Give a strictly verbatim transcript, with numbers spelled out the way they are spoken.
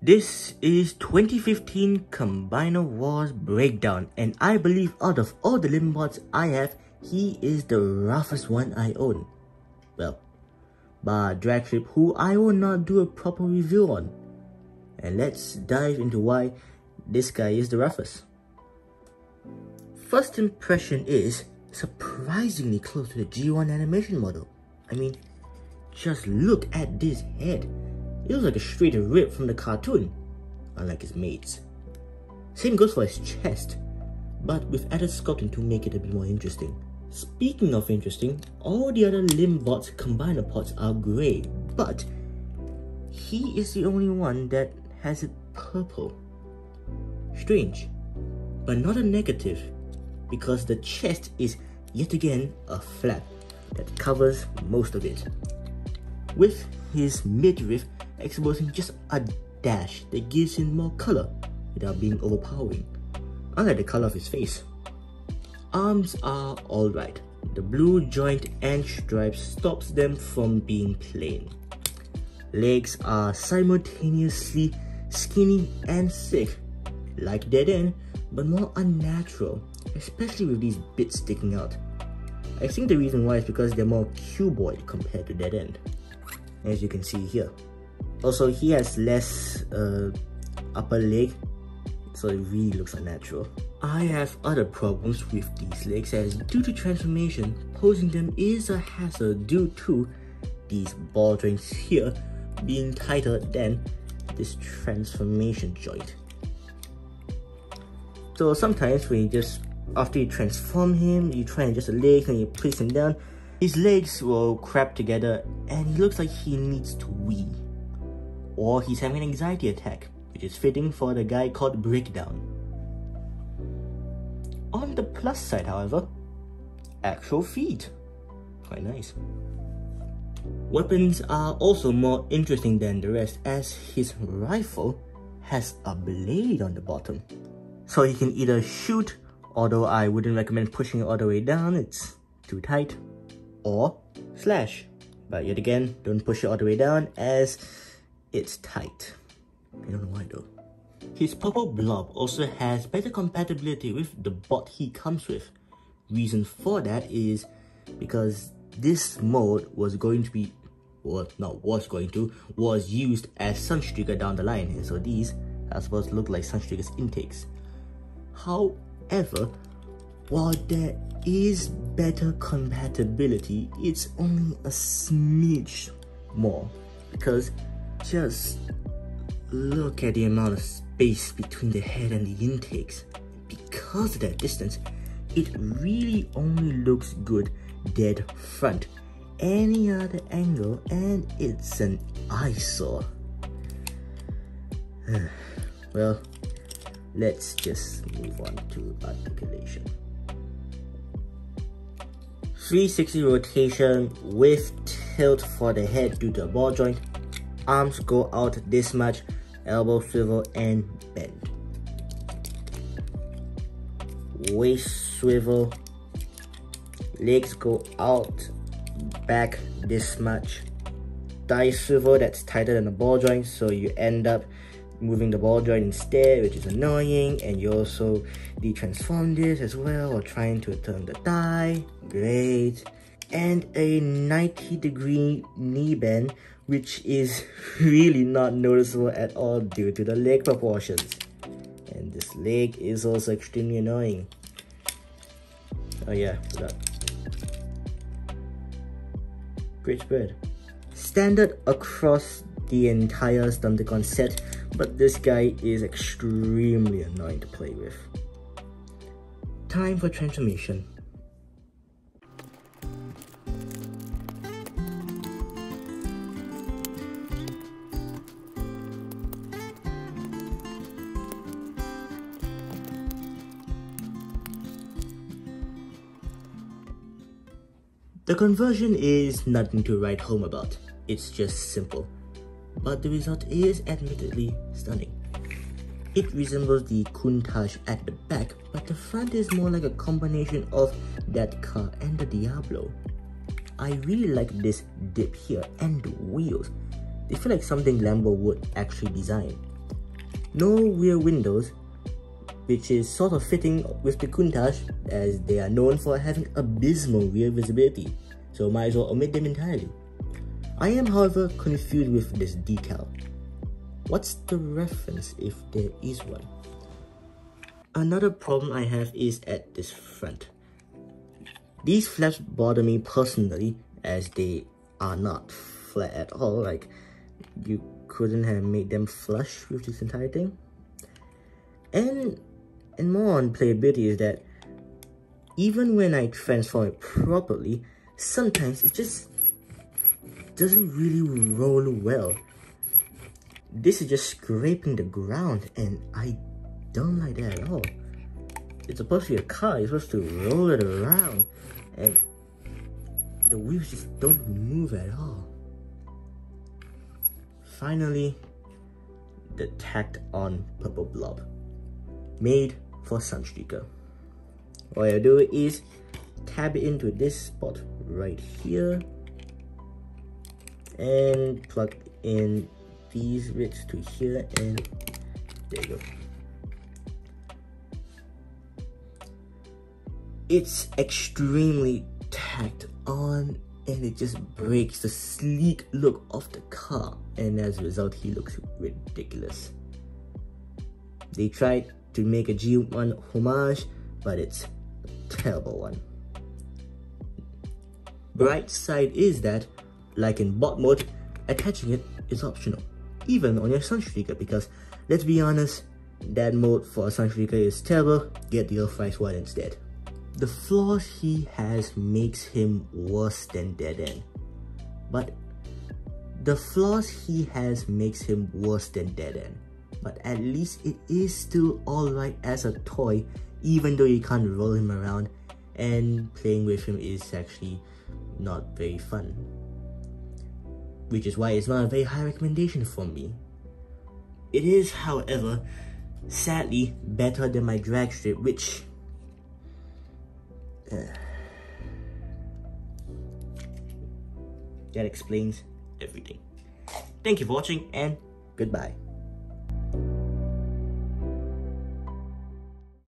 This is twenty fifteen Combiner Wars Breakdown, and I believe out of all the limb bots I have, he is the roughest one I own. Well, bar Dragstrip, who I will not do a proper review on. And let's dive into why this guy is the roughest. First impression is surprisingly close to the G one animation model. I mean, just look at this head. It looks like a straight rip from the cartoon, unlike his mates. Same goes for his chest, but with added sculpting to make it a bit more interesting. Speaking of interesting, all the other limb bots combiner pots are grey, but he is the only one that has it purple. Strange, but not a negative, because the chest is yet again a flap that covers most of it, with his midriff exposing just a dash that gives him more color without being overpowering, unlike the color of his face. Arms are alright. The blue joint and stripe stops them from being plain. Legs are simultaneously skinny and thick, like Dead End, but more unnatural, especially with these bits sticking out. I think the reason why is because they're more cuboid compared to Dead End, as you can see here. Also, he has less uh, upper leg, so it really looks unnatural. I have other problems with these legs, as due to transformation, posing them is a hassle due to these ball joints here being tighter than this transformation joint. So sometimes when you just, after you transform him, you try and adjust the legs and you place him down, his legs will crap together and he looks like he needs to wee. Or he's having an anxiety attack, which is fitting for the guy called Breakdown. On the plus side, however, actual feet. Quite nice. Weapons are also more interesting than the rest, as his rifle has a blade on the bottom. So he can either shoot, although I wouldn't recommend pushing it all the way down, it's too tight, or slash. But yet again, don't push it all the way down as it's tight. I don't know why though. His purple blob also has better compatibility with the bot he comes with. Reason for that is because this mode was going to be, well, not was going to, was used as Sunstreaker down the line, and so these are supposed to look like Sunstreaker's intakes. However, while there is better compatibility, it's only a smidge more, because just look at the amount of space between the head and the intakes. Because of that distance, it really only looks good dead front. Any other angle and it's an eyesore. Well, let's just move on to articulation. three sixty rotation with tilt for the head due to a ball joint. Arms go out this much, elbow swivel and bend. Waist swivel, legs go out, back this much. Thigh swivel, that's tighter than the ball joint, so you end up moving the ball joint instead, which is annoying, and you also de-transform this as well, or trying to turn the thigh. Great. And a ninety degree knee bend, which is really not noticeable at all due to the leg proportions. And this leg is also extremely annoying. Oh yeah, forgot. Great spread. Standard across the entire Stunticon set, but this guy is extremely annoying to play with. Time for transformation. The conversion is nothing to write home about, it's just simple, but the result is admittedly stunning. It resembles the Countach at the back, but the front is more like a combination of that car and the Diablo. I really like this dip here and the wheels. They feel like something Lambo would actually design. no rear windows, which is sort of fitting with the Countach, as they are known for having abysmal rear visibility, so might as well omit them entirely. I am, however, confused with this decal. What's the reference if there is one? Another problem I have is at this front. These flaps bother me personally, as they are not flat at all. Like, you couldn't have made them flush with this entire thing. And and more on playability is that even when I transform it properly, sometimes it just doesn't really roll well. This is just scraping the ground, and I don't like that at all. It's supposed to be a car, you're supposed to roll it around, and the wheels just don't move at all. Finally, the tacked on purple blob, made for Sunstreaker. All I do is tab it into this spot right here and plug in these bits to here, and there you go. It's extremely tacked on, and it just breaks the sleek look of the car, and as a result he looks ridiculous. They tried to make a G one homage, but it's a terrible one. Bright side is that, like in bot mode, attaching it is optional, even on your Sunstreaker, because let's be honest, that mode for a Sunstreaker is terrible. Get the Earthrise one instead. The flaws he has makes him worse than Dead End, but the flaws he has makes him worse than Dead End. But at least it is still alright as a toy, even though you can't roll him around, and playing with him is actually not very fun. Which is why it's not a very high recommendation for me. It is, however, sadly better than my drag strip, which uh, that explains everything. Thank you for watching, and goodbye.